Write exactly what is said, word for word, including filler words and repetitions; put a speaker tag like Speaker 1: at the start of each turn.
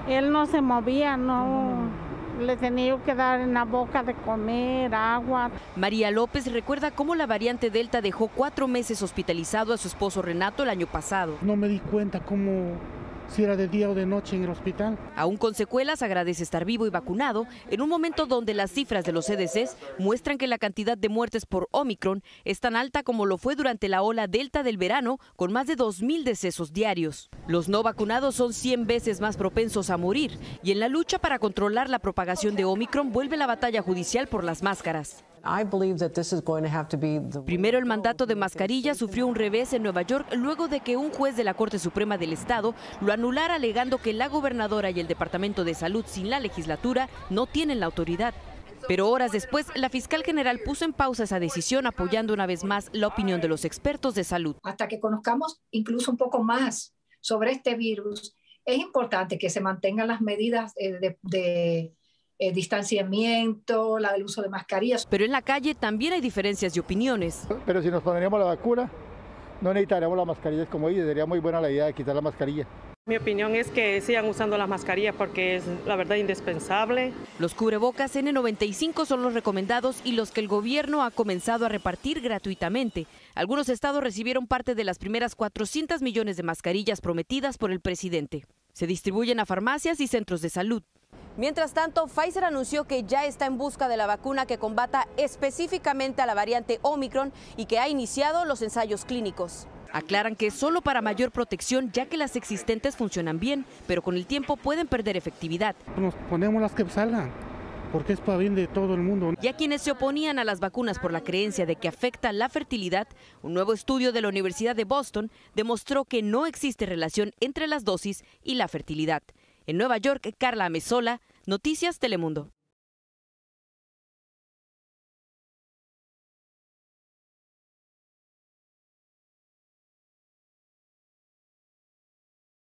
Speaker 1: Él no se movía, no, le tenía que dar en la boca de comer, agua.
Speaker 2: María López recuerda cómo la variante Delta dejó cuatro meses hospitalizado a su esposo Renato el año pasado.
Speaker 3: No me di cuenta cómo, si era de día o de noche en el hospital.
Speaker 2: Aún con secuelas, agradece estar vivo y vacunado en un momento donde las cifras de los C D Cs muestran que la cantidad de muertes por Omicron es tan alta como lo fue durante la ola Delta del verano, con más de dos mil decesos diarios. Los no vacunados son cien veces más propensos a morir y en la lucha para controlar la propagación de Omicron vuelve la batalla judicial por las máscaras. Primero, el mandato de mascarilla sufrió un revés en Nueva York luego de que un juez de la Corte Suprema del Estado lo anulara alegando que la gobernadora y el Departamento de Salud sin la legislatura no tienen la autoridad. Pero horas después, la fiscal general puso en pausa esa decisión apoyando una vez más la opinión de los expertos de salud.
Speaker 4: Hasta que conozcamos incluso un poco más sobre este virus, es importante que se mantengan las medidas de... de Eh, distanciamiento, la del uso de mascarillas.
Speaker 2: Pero en la calle también hay diferencias de opiniones.
Speaker 5: Pero si nos pondríamos la vacuna, no necesitaríamos las mascarillas como ellos, sería muy buena la idea de quitar la mascarilla.
Speaker 6: Mi opinión es que sigan usando las mascarillas porque es la verdad indispensable.
Speaker 2: Los cubrebocas N noventa y cinco son los recomendados y los que el gobierno ha comenzado a repartir gratuitamente. Algunos estados recibieron parte de las primeras cuatrocientos millones de mascarillas prometidas por el presidente. Se distribuyen a farmacias y centros de salud. Mientras tanto, Pfizer anunció que ya está en busca de la vacuna que combata específicamente a la variante Omicron y que ha iniciado los ensayos clínicos. Aclaran que es solo para mayor protección, ya que las existentes funcionan bien, pero con el tiempo pueden perder efectividad.
Speaker 3: Nos ponemos las que salgan, porque es para bien de todo el mundo.
Speaker 2: Y a quienes se oponían a las vacunas por la creencia de que afectan la fertilidad, un nuevo estudio de la Universidad de Boston demostró que no existe relación entre las dosis y la fertilidad. En Nueva York, Carla Amezola, Noticias Telemundo.